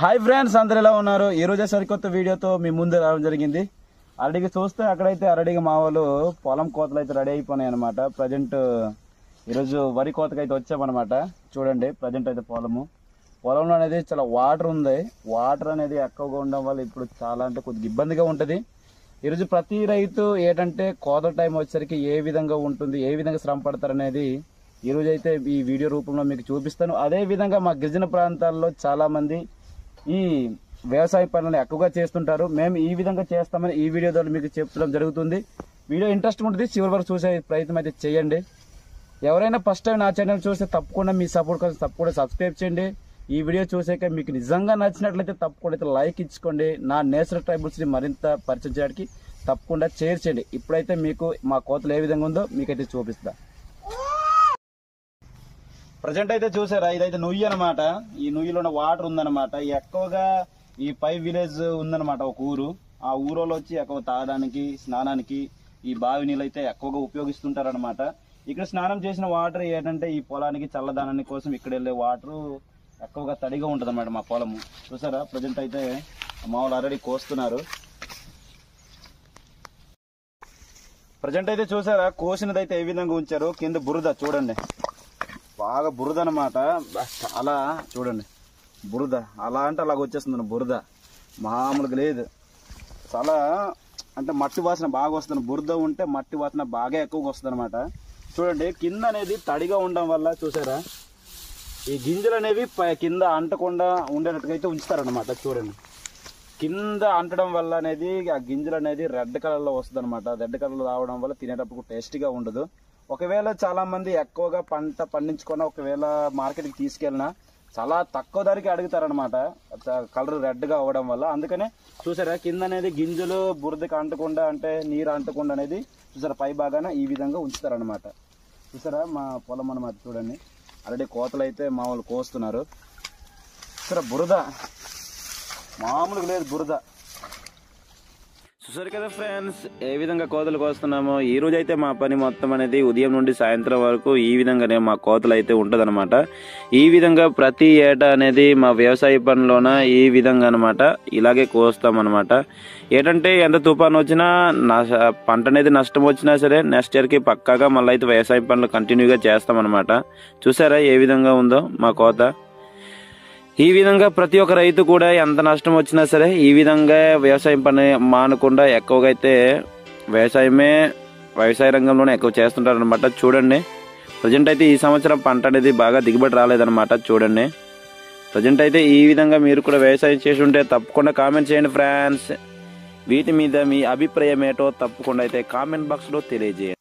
Hi friends, అందరు ఎలా ఉన్నారు? ఈ రోజే సరికొత్త వీడియోతో మీ ముందు రావడం జరిగింది. అరడికి చూస్తే అక్కడైతే అరడికి మా వాళ్ళు పొలం కోతలు అయితే రెడీ అయిపోయినాయి అనమాట. ప్రజెంట్ ఈరోజు వరి కోతకైతే వచ్చామన్నమాట. చూడండి, ప్రజెంట్ అయితే పొలంలో అనేది చాలా వాటర్ ఉంది. వాటర్ అనేది ఎక్కువగా ఉండడం వల్ల ఇప్పుడు చాలా అంటే కొద్దిగా ఇబ్బందిగా ఉంటుంది. ఈరోజు ప్రతి రైతు ఏంటంటే కోత టైం వచ్చేసరికి ఏ విధంగా ఉంటుంది, ఏ విధంగా శ్రమ పడతారు అనేది ఈరోజు అయితే ఈ వీడియో రూపంలో మీకు చూపిస్తాను. అదే విధంగా మా గిరిజన ప్రాంతాల్లో చాలా మంది ఈ వ్యవసాయ పనులను ఎక్కువగా చేస్తుంటారు. మేము ఈ విధంగా చేస్తామని ఈ వీడియో ద్వారా మీకు చెప్పడం జరుగుతుంది. వీడియో ఇంట్రెస్ట్ ఉంటుంది, చివరి వరకు చూసే ప్రయత్నం అయితే చేయండి. ఎవరైనా ఫస్ట్ టైం నా ఛానల్ చూస్తే తప్పకుండా మీ సపోర్ట్ కోసం తప్పకుండా సబ్స్క్రైబ్ చేయండి. ఈ వీడియో చూసాక మీకు నిజంగా నచ్చినట్లయితే తప్పకుండా అయితే లైక్ ఇచ్చుకోండి. నా నేచురల్ ట్రైబల్స్ని మరింత పరిచయం చేయడానికి తప్పకుండా షేర్ చేయండి. ఇప్పుడైతే మీకు మా కోతలు ఏ విధంగా ఉందో మీకైతే చూపిస్తా. ప్రజెంట్ అయితే చూసారా, ఇదైతే నుయ్యి అనమాట. ఈ నుయ్యిలో వాటర్ ఉందన్నమాట. ఎక్కువగా ఈ 5 విలేజ్ ఉందన్నమాట, ఒక ఊరు. ఆ ఊరిలో వచ్చి ఎక్కువ తాగడానికి, స్నానానికి ఈ బావి నీళ్ళు అయితే ఎక్కువగా ఉపయోగిస్తుంటారనమాట. ఇక్కడ స్నానం చేసిన వాటర్ ఏంటంటే ఈ పొలానికి చల్లదానాన్ని కోసం ఇక్కడ వెళ్ళే వాటర్ ఎక్కువగా తడిగా ఉంటుంది అన్నమాట మా పొలము. చూసారా, ప్రజెంట్ అయితే మామూలు ఆల్రెడీ కోస్తున్నారు. ప్రజెంట్ అయితే చూసారా, కోసినది అయితే ఏ విధంగా ఉంచారు. కింద బురద చూడండి, బాగా బురద అనమాట. చాలా చూడండి, బురద అలా అంటే అలాగ వచ్చేస్తుంది. బురద మామూలుగా లేదు. చాలా అంటే మట్టి వాసన బాగా వస్తుంది. బురద ఉంటే మట్టి వాసన బాగా ఎక్కువగా వస్తుంది అనమాట. చూడండి, కింద అనేది తడిగా ఉండడం వల్ల చూసారా, ఈ గింజలు అనేవి కింద అంటకుండా ఉండేటట్టుగా అయితే ఉంచుతారనమాట. చూడండి, కింద అంటడం వల్ల అనేది ఆ గింజలు అనేది రెడ్ కలర్లో వస్తుంది అనమాట. రెడ్ కలర్లో రావడం వల్ల తినేటప్పుడు టేస్టీగా ఉండదు. ఒకవేళ చాలా మంది ఎక్కువగా పంట పండించుకున్న ఒకవేళ మార్కెట్కి తీసుకెళ్ళినా చాలా తక్కువ ధరకి అడుగుతారనమాట, కలర్ రెడ్గా అవ్వడం వల్ల. అందుకనే చూసారా, కింద అనేది గింజలు బురదకి అంటకుండా, అంటే నీరు అంటకుండా అనేది చూసారా పై భాగాన ఈ విధంగా ఉంచుతారనమాట. చూసారా మా పొలం అనమాట. చూడండి, ఆల్రెడీ కోతలు అయితే మామూలు కోస్తున్నారు. చూసారా, బురద మామూలుగా లేదు, బురద. చూసారు కదా ఫ్రెండ్స్, ఏ విధంగా కోతలు కోస్తున్నామో. ఈ రోజు అయితే మా పని మొత్తం అనేది ఉదయం నుండి సాయంత్రం వరకు ఈ విధంగానే మా కోతలు అయితే ఉంటదన్నమాట. ఈ విధంగా ప్రతి ఏటా అనేది మా వ్యవసాయ పనిలోన ఈ విధంగా అనమాట ఇలాగే కోస్తామన్నమాట. ఏంటంటే ఎంత తుఫాను వచ్చినా పంట అనేది నష్టం వచ్చినా సరే నెక్స్ట్ ఇయర్కి పక్కాగా మళ్ళీ అయితే వ్యవసాయ పనులు కంటిన్యూగా చేస్తామన్నమాట. చూసారా ఏ విధంగా ఉందో మా కోత. ఈ విధంగా ప్రతి ఒక్క రైతు కూడా ఎంత నష్టం వచ్చినా సరే ఈ విధంగా వ్యవసాయం పని మానకుండా ఎక్కువగా అయితే వ్యవసాయ రంగంలోనే ఎక్కువ చేస్తుంటారు అనమాట. చూడండి, ప్రజెంట్ అయితే ఈ సంవత్సరం పంట అనేది బాగా దిగుబడి రాలేదన్నమాట. చూడండి, ప్రజెంట్ అయితే ఈ విధంగా మీరు కూడా వ్యవసాయం చేసి ఉంటే తప్పకుండా కామెంట్ చేయండి ఫ్రెండ్స్. వీటి మీద మీ అభిప్రాయం ఏటో తప్పకుండా అయితే కామెంట్ బాక్స్లో తెలియజేయండి.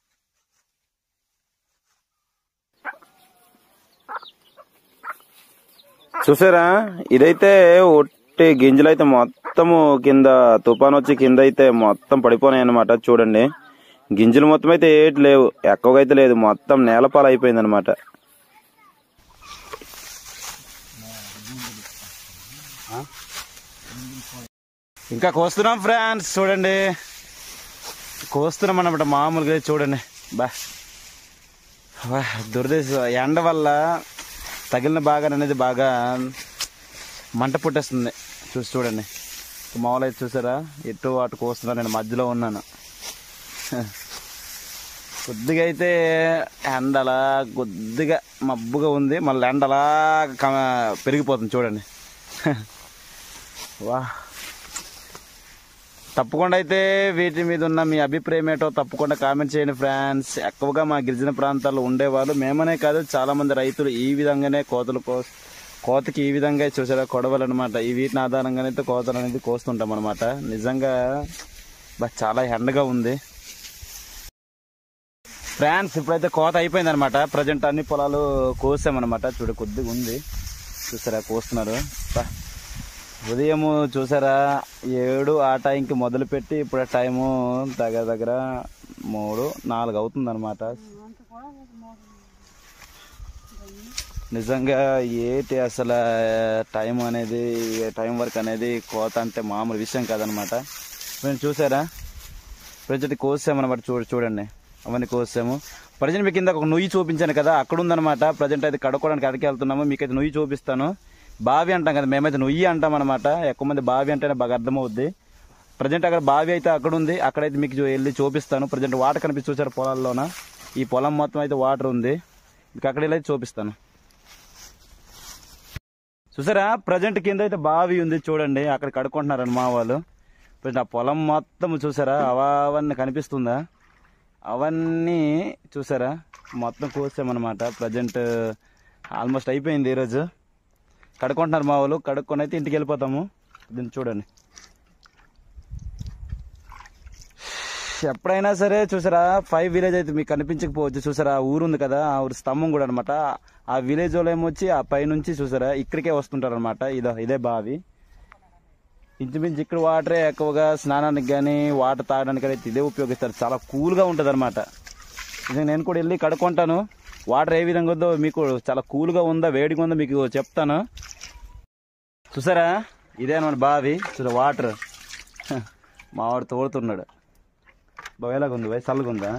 చూసారా, ఇదైతే ఒట్టి గింజలు అయితే మొత్తము కింద తుఫాన్ వచ్చి కింద అయితే మొత్తం పడిపోయినాయి అనమాట. చూడండి, గింజలు మొత్తం అయితే ఏటి లేవు, ఎక్కువగా అయితే లేదు, మొత్తం నేలపాలు అయిపోయింది అనమాట. ఇంకా కోస్తున్నాం ఫ్రెండ్స్. చూడండి, కోస్తున్నాం అన్నమాట మామూలుగా. చూడండి, దురదేశం ఎండ వల్ల తగిలిన బాగా అనేది బాగా మంట పుట్టేస్తుంది. చూడండి, మామూలు అయితే చూసారా ఎటు అటు కోస్తున్నా. నేను మధ్యలో ఉన్నాను. కొద్దిగా అయితే ఎండలా కొద్దిగా మబ్బుగా ఉంది, మళ్ళీ ఎండలా పెరిగిపోతుంది. చూడండి, వా. తప్పకుండా అయితే వీటి మీద ఉన్న మీ అభిప్రాయం ఏంటో తప్పకుండా కామెంట్ చేయండి ఫ్రెండ్స్. ఎక్కువగా మా గిరిజన ప్రాంతాల్లో ఉండేవాళ్ళు మేమనే కాదు, చాలా మంది రైతులు ఈ విధంగానే కోతకి ఈ విధంగా చూసారా కొడవలు అనమాట. ఈ వీటిని ఆధారంగానైతే కోతలు అనేది కోస్తుంటాం అనమాట. నిజంగా చాలా ఎండగా ఉంది ఫ్రెండ్స్. ఇప్పుడైతే కోత అయిపోయింది అనమాట. ప్రజెంట్ అన్ని పొలాలు కోసామన్నమాట. కొద్దిగా ఉంది, చూసారా కోస్తున్నారు. ఉదయము చూసారా 7 ఆ టైంకి మొదలుపెట్టి ఇప్పుడు టైము దగ్గర 3-4 అవుతుంది అనమాట. నిజంగా ఏటి అసలు టైం అనేది టైం వర్క్ అనేది కోత అంటే మామూలు విషయం కాదనమాట. మేము చూసారా ప్రజెంట్ కోసామన్నమాట. చూడండి, అవన్నీ కోసాము. ప్రజెంట్ మీకు కింద ఒక నుయ్యి చూపించాను కదా, అక్కడ ఉందనమాట. ప్రజెంట్ అయితే కడుక్కోవడానికి అడిగి వెళ్తున్నాము. మీకైతే నుయ్యి చూపిస్తాను. బావి అంటాం కదా, మేమైతే నుయ్యి అంటాం అనమాట. ఎక్కువ మంది బావి అంటేనే బాగా అర్థమవుద్ది. ప్రజెంట్ అక్కడ బావి అయితే అక్కడ ఉంది, అక్కడైతే మీకు వెళ్ళి చూపిస్తాను. ప్రజెంట్ వాటర్ కనిపిస్తూ చూసారు పొలాల్లోన, ఈ పొలం మొత్తం అయితే వాటర్ ఉంది. మీకు అక్కడ వెళ్ళి చూపిస్తాను. చూసారా ప్రజెంట్ కింద అయితే బావి ఉంది చూడండి, అక్కడ కడుక్కుంటున్నారని మా వాళ్ళు. ఆ పొలం మొత్తం చూసారా, అవన్నీ కనిపిస్తుందా, అవన్నీ చూసారా మొత్తం కోసామన్నమాట. ప్రజెంట్ ఆల్మోస్ట్ అయిపోయింది ఈరోజు. కడుక్కుంటున్నారు మా వాళ్ళు, కడుక్కొని అయితే ఇంటికి వెళ్ళిపోతాము. దీన్ని చూడండి. ఎప్పుడైనా సరే చూసారా 5 విలేజ్ అయితే మీకు కనిపించకపోవచ్చు. చూసారా ఆ ఊరు ఉంది కదా, ఆ ఊరు స్తంభం కూడా అనమాట. ఆ విలేజ్ వాళ్ళు ఏమొచ్చి ఆ పై నుంచి చూసారా ఇక్కడికే వస్తుంటారు అనమాట. ఇదే బావి. ఇంచుమించు ఇక్కడ వాటరే ఎక్కువగా స్నానానికి కానీ వాటర్ తాగడానికి అయితే ఇదే ఉపయోగిస్తారు. చాలా కూల్గా ఉంటుంది అనమాట. నేను కూడా వెళ్ళి కడుక్కుంటాను. వాటర్ ఏ విధంగా ఉందో, మీకు చాలా కూల్గా ఉందా వేడిగా ఉందో మీకు చెప్తాను. చూసారా ఇదే అనమాట బావి. చూసారా వాటర్ మావాడు తోడుతున్నాడు. బావేలాగా ఉంది బాయ్, చల్లగా ఉందా?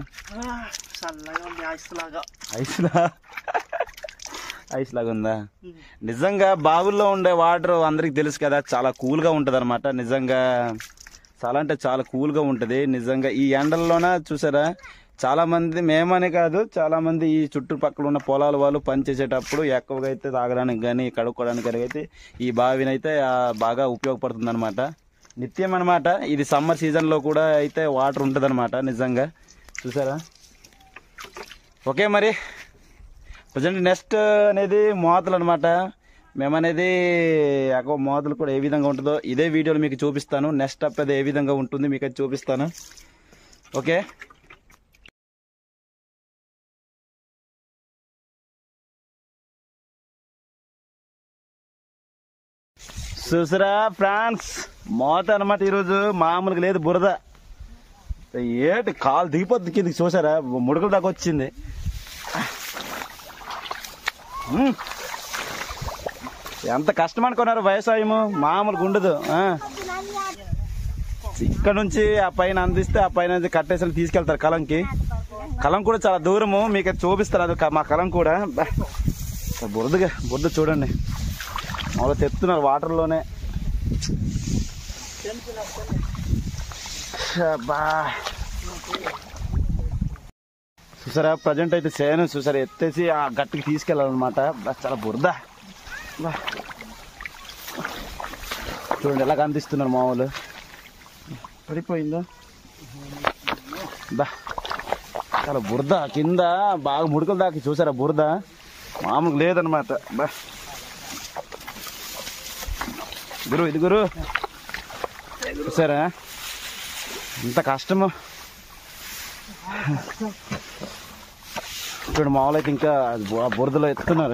ఐస్ లాగా ఉందా? నిజంగా బావుల్లో ఉండే వాటర్ అందరికి తెలుసు కదా, చాలా కూల్గా ఉంటుంది అనమాట. నిజంగా చాలా అంటే చాలా కూల్గా ఉంటుంది. నిజంగా ఈ ఎండల్లోన చూసారా చాలా మంది, మేమనే కాదు చాలా మంది ఈ చుట్టుపక్కల ఉన్న పొలాల వాళ్ళు పనిచేసేటప్పుడు ఎక్కువగా అయితే తాగడానికి కానీ కడుక్కోవడానికి కానీ అయితే ఈ బావిని అయితే బాగా ఉపయోగపడుతుంది అనమాట. నిత్యం అనమాట. ఇది సమ్మర్ సీజన్లో కూడా అయితే వాటర్ ఉంటుంది అనమాట. నిజంగా చూసారా. ఓకే మరి ప్రజెంట్ నెక్స్ట్ అనేది మోతలు అనమాట. మేమనేది ఎక్కువ మోతలు కూడా ఏ విధంగా ఉంటుందో ఇదే వీడియోలో మీకు చూపిస్తాను. నెక్స్ట్ అప్ అది ఏ విధంగా ఉంటుంది మీకు అది చూపిస్తాను. ఓకే చూసారా ఫ్రాన్స్ మోత అనమాట. ఈరోజు మామూలుగా లేదు, బురద ఏటి కాలు దిగిపోద్ది కిందకి. చూసారా ముడుకుల దాకా వచ్చింది. ఎంత కష్టం అనుకున్నారు వ్యవసాయము, మామూలుగా ఉండదు. ఇక్కడ నుంచి ఆ పైన అందిస్తే ఆ పైన కట్టేసి తీసుకెళ్తారు కలంకి. కలం కూడా చాలా దూరము, మీకు చూపిస్తారు. అది మా కలం కూడా బురద చూడండి. మామూలుగా తెస్తున్నారు వాటర్లోనే. చూసారా ప్రజెంట్ అయితే సేను చూసారా ఎత్తేసి ఆ గట్టికి తీసుకెళ్ళాలన్నమాట. చాలా బురద చూడండి ఎలా కనిపిస్తున్నారు మామూలు. పడిపోయిందా చాలా బురద కింద బాగా ముడుకుల దాకా. చూసారా బురద మామూలుగా లేదనమాట. గురు ఇది గురు చూసారా ఇంత కష్టము. చూడండి మామూలు అయితే ఇంకా బురదలో ఎత్తున్నారు.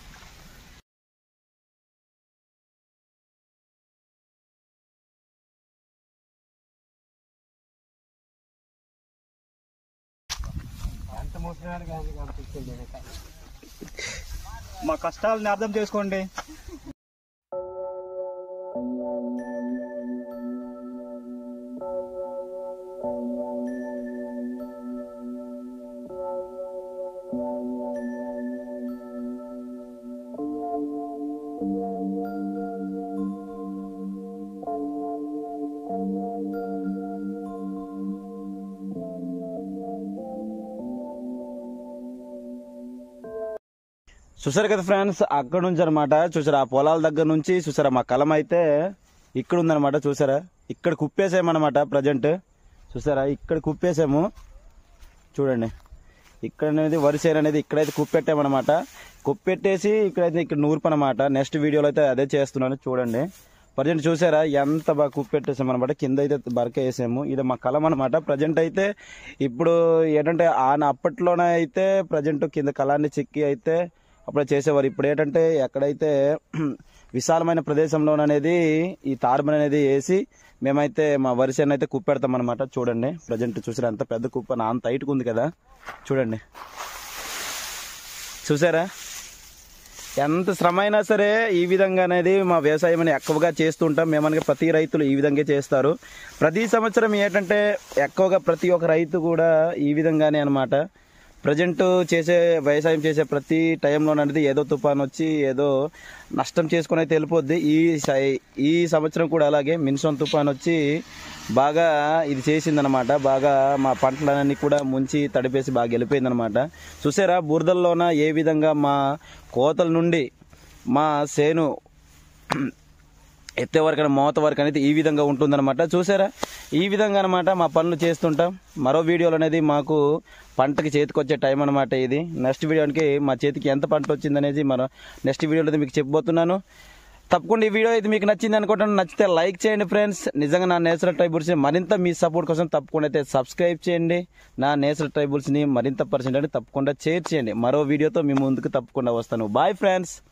మా కష్టాలని అర్థం చేసుకోండి. చూసారు కదా ఫ్రెండ్స్, అక్కడ నుంచి అనమాట. చూసారా ఆ పొలాల దగ్గర నుంచి చూసారా మా కలం అయితే ఇక్కడ ఉందనమాట. చూసారా ఇక్కడ కుప్పేసామన్నమాట ప్రజెంట్. చూసారా ఇక్కడ కుప్పేసాము చూడండి. ఇక్కడ అనేది వరిసేను అనేది ఇక్కడైతే కుప్పెట్టామన్నమాట. కుప్పెట్టేసి ఇక్కడైతే ఇక్కడ నూర్పనమాట. నెక్స్ట్ వీడియోలో అయితే అదే చేస్తున్నాను చూడండి. ప్రజెంట్ చూసారా ఎంత బాగా కుప్పెట్టేసామన్నమాట. కింద అయితే బరక వేసాము. ఇది మా కలం అనమాట. ప్రజెంట్ అయితే ఇప్పుడు ఏంటంటే అప్పట్లోనే అయితే ప్రజెంట్ కింద కలాన్ని చెక్కి అయితే అప్పుడు చేసేవారు. ఇప్పుడు ఏంటంటే ఎక్కడైతే విశాలమైన ప్రదేశంలోననేది ఈ తార్బన్ అనేది వేసి మేమైతే మా వరిసేను అయితే కుప్పెడతాం అనమాట. చూడండి ప్రజెంట్ చూసారా అంత పెద్ద కుప్ప అంత హైట్గా ఉంది కదా. చూడండి చూసారా ఎంత శ్రమ అయినా సరే ఈ విధంగా అనేది మా వ్యవసాయం అని ఎక్కువగా చేస్తుంటాం. మేమనగా ప్రతి రైతులు ఈ విధంగా చేస్తారు. ప్రతి సంవత్సరం ఏంటంటే ఎక్కువగా ప్రతి ఒక్క రైతు కూడా ఈ విధంగానే అనమాట. ప్రజెంట్ వ్యవసాయం చేసే ప్రతి టైంలోననేది ఏదో తుఫాన్ వచ్చి ఏదో నష్టం చేసుకుని అయితే వెళ్ళిపోద్ది. ఈ సంవత్సరం కూడా అలాగే మిన్సోన్ తుఫాన్ వచ్చి బాగా ఇది చేసిందనమాట. బాగా మా పంటలన్నీ కూడా ముంచి తడిపేసి బాగా వెళ్ళిపోయిందనమాట. చూసారా బురదల్లోన ఏ విధంగా మా కోతల నుండి మా సేను ఎత్తే వరకు మోత వరకు అనేది ఈ విధంగా ఉంటుందన్నమాట. చూసారా ఈ విధంగా అనమాట మా పనులు చేస్తుంటాం. మరో వీడియోలు అనేది మాకు పంటకి చేతికి వచ్చే టైం అనమాట ఇది. నెక్స్ట్ వీడియోకి మా చేతికి ఎంత పంట వచ్చిందనేది మనం నెక్స్ట్ వీడియోలో మీకు చెప్పబోతున్నాను. తప్పకుండా ఈ వీడియో అయితే మీకు నచ్చింది అనుకుంటున్నాను. నచ్చితే లైక్ చేయండి ఫ్రెండ్స్. నిజంగా నా నేచురల్ ట్రైబుల్స్ని మరింత మీ సపోర్ట్ కోసం తప్పకుండా అయితే సబ్స్క్రైబ్ చేయండి. నా నేచురల్ ట్రైబుల్స్ని మరింత పర్సెంట్ అని తప్పకుండా షేర్ చేయండి. మరో వీడియోతో మీ ముందుకు తప్పకుండా వస్తాను. Bye friends.